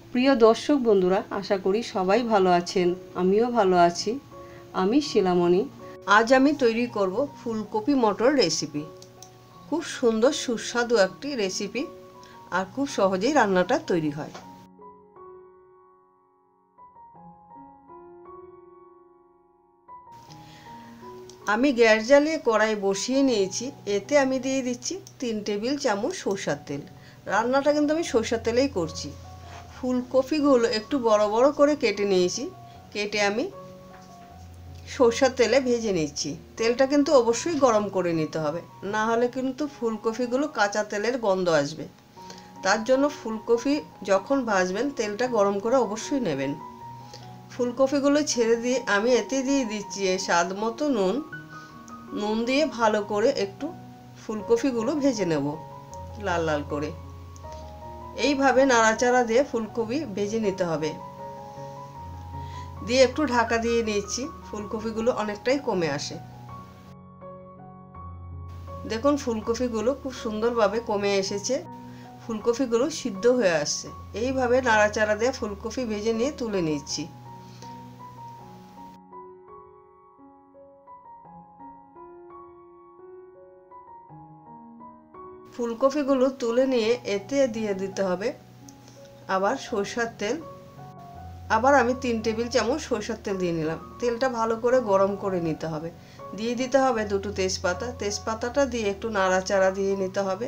প্রিয় দর্শক বন্ধুরা, আশা করি সবাই ভালো আছেন। আমিও ভালো আছি। আমি শিলামণি। আজ আমি তৈরি করব ফুলকপি মটর রেসিপি। খুব সুন্দর সুস্বাদু একটি রেসিপি আর খুব সহজেই রান্নাটা তৈরি হয়। আমি গ্যাস জ্বালিয়ে কড়াই বসিয়ে নিয়েছি। এতে আমি দিয়ে দিচ্ছি 3 টেবিল চামচ সরষের তেল। রান্নাটা কিন্তু আমি সরষের তেলেই করছি। ফুলকপিগুলো একটু বড় বড় করে কেটে নিয়েছি। কেটে আমি সরষের তেলে ভেজে নিচ্ছি। তেলটা কিন্তু অবশ্যই গরম করে নিতে হবে, না হলে কিন্তু ফুলকপিগুলো কাঁচা তেলের গন্ধ আসবে। তার জন্য ফুলকপি যখন ভাজবেন তেলটা গরম করে অবশ্যই নেবেন। ফুলকপিগুলো ছেড়ে দিয়ে আমি এতে দিয়ে দিচ্ছি স্বাদ মতো নুন। নুন দিয়ে ভালো করে একটু ফুলকপিগুলো ভেজে নেব লাল লাল করে। এইভাবে নাড়াচাড়া দিয়ে ফুলকপি ভেজে নিতে হবে। দিয়ে একটু ঢাকা দিয়ে নিচ্ছি। ফুলকপিগুলো অনেকটাই কমে আসে। দেখুন ফুলকপিগুলো খুব সুন্দরভাবে কমে এসেছে। ফুলকপিগুলো সিদ্ধ হয়ে আসছে। এইভাবে নাড়াচাড়া দিয়ে ফুলকপি ভেজে নিয়ে তুলে নিচ্ছি। ফুলকপিগুলো তুলে নিয়ে এতে দিয়ে দিতে হবে আবার সরষের তেল। আবার আমি 3 টেবিল চামচ সরষের তেল দিয়ে নিলাম। তেলটা ভালো করে গরম করে নিতে হবে। দিয়ে দিতে হবে 2টো তেজপাতা। তেজপাতাটা দিয়ে একটু নাড়াচাড়া দিয়ে নিতে হবে।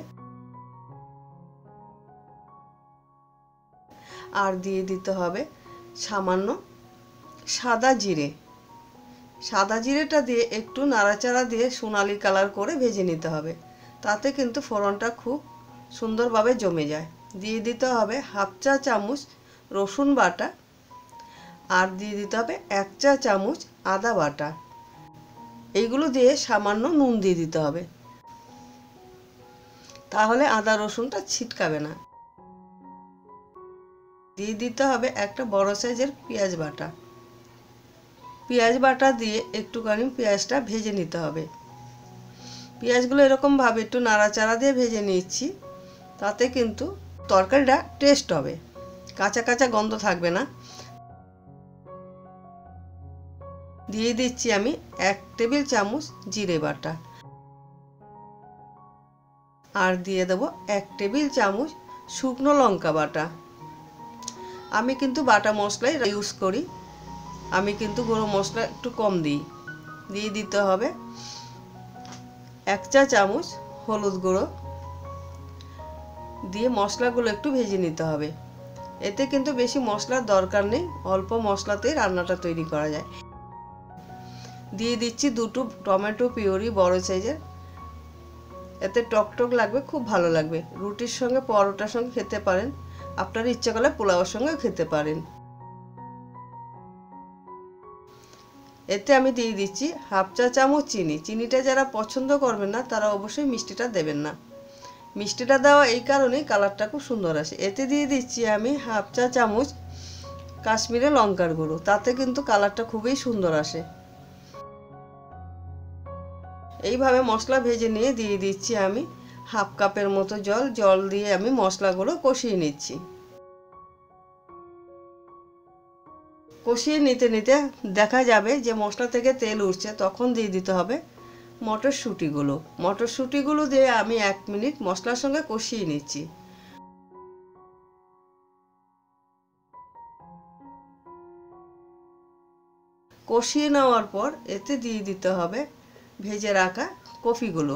আর দিয়ে দিতে হবে সামান্য সাদা জিরে। সাদা জিরেটা দিয়ে একটু নাড়াচাড়া দিয়ে সোনালি কালার করে ভেজে নিতে হবে। তাতে কিন্তু ফোড়নটা খুব সুন্দরভাবে জমে যায়। দিয়ে দিতে হবে 1/2 চা চামচ রসুন বাটা। আর দিয়ে দিতে হবে 1 চা চামচ আদা বাটা। এইগুলো দিয়ে সামান্য নুন দিয়ে দিতে হবে, তাহলে আদা রসুনটা ছিটকাবে না। দিয়ে দিতে হবে একটা বড় সাইজের পেঁয়াজ বাটা। পেঁয়াজ বাটা দিয়ে একটুখানি পেঁয়াজটা ভেজে নিতে হবে। পেঁয়াজগুলো এরকমভাবে একটু নাড়াচাড়া দিয়ে ভেজে নিচ্ছি। তাতে কিন্তু তরকারিটা টেস্ট হবে, কাঁচা কাঁচা গন্ধ থাকবে না। দিয়ে দিচ্ছি আমি 1 টেবিল চামচ জিরে বাটা। আর দিয়ে দেবো 1 টেবিল চামচ শুকনো লঙ্কা বাটা। আমি কিন্তু বাটা মশলাই ইউজ করি। আমি কিন্তু গুঁড়ো মশলা একটু কম দিই। দিয়ে দিতে হবে 1 চা চামচ হলুদ গুঁড়ো। দিয়ে মশলাগুলো একটু ভেজে নিতে হবে। এতে কিন্তু বেশি মশলার দরকার নেই, অল্প মশলাতেই রান্নাটা তৈরি করা যায়। দিয়ে দিচ্ছি 2টো টমেটো পিউরি বড় সাইজের। এতে টকটক লাগবে, খুব ভালো লাগবে। রুটির সঙ্গে পরোটার সঙ্গে খেতে পারেন, আপনার ইচ্ছা করলে পোলাওর সঙ্গেও খেতে পারেন। এতে আমি দিয়ে দিচ্ছি 1/2 চা চামচ চিনি। চিনিটা যারা পছন্দ করবেন না তারা অবশ্যই মিষ্টিটা দেবেন না। মিষ্টিটা দেওয়া এই কারণেই কালারটা খুব সুন্দর আসে। এতে দিয়ে দিচ্ছি আমি 1/2 চা চামচ কাশ্মীরি লঙ্কার গুঁড়ো। তাতে কিন্তু কালারটা খুবই সুন্দর আসে। এইভাবে মশলা ভেজে নিয়ে দিয়ে দিচ্ছি আমি 1/2 কাপের মতো জল। জল দিয়ে আমি মশলাগুলো কষিয়ে নিচ্ছি। কষিয়ে নিতে নিতে দেখা যাবে যে মশলা থেকে তেল উঠছে, তখন দিয়ে দিতে হবে মটরশুঁটিগুলো। মটরশুঁটিগুলো দিয়ে আমি 1 মিনিট মশলার সঙ্গে কষিয়ে নিচ্ছি। কষিয়ে নেওয়ার পর এতে দিয়ে দিতে হবে ভেজে রাখা কপিগুলো।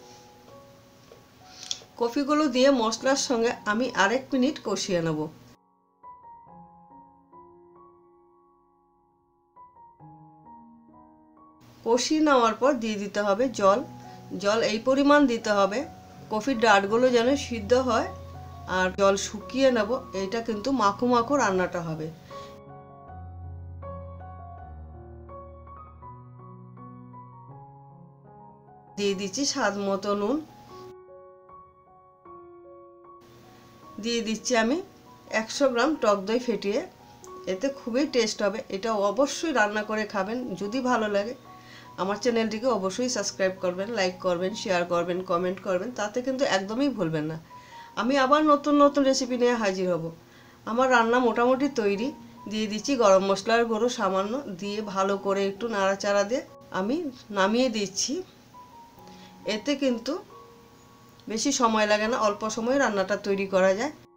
কপিগুলো দিয়ে মশলার সঙ্গে আমি আরেক মিনিট কষিয়ে নেব। কষিয়ে নেওয়ার পর দিয়ে দিতে হবে জল। জল এই পরিমাণ দিতে হবে কপির ডাঁটগুলো যেন সিদ্ধ হয়। আর জল শুকিয়ে নেব। এইটা কিন্তু মাখো মাখো রান্নাটা হবে। দিয়ে দিচ্ছি স্বাদ মতো নুন। দিয়ে দিচ্ছি আমি 100 গ্রাম টক দই ফেটিয়ে। এতে খুবই টেস্ট হবে। এটা অবশ্যই রান্না করে খাবেন। যদি ভালো লাগে আমার চ্যানেলটিকে অবশ্যই সাবস্ক্রাইব করবেন, লাইক করবেন, শেয়ার করবেন, কমেন্ট করবেন। তাতে কিন্তু একদমই ভুলবেন না। আমি আবার নতুন নতুন রেসিপি নিয়ে হাজির হব। আমার রান্না মোটামুটি তৈরি। দিয়ে দিচ্ছি গরম মশলার গুঁড়ো সামান্য, দিয়ে ভালো করে একটু নাড়াচাড়া দিয়ে আমি নামিয়ে দিচ্ছি। এতে কিন্তু বেশি সময় লাগে না, অল্প সময়ে রান্নাটা তৈরি করা যায়।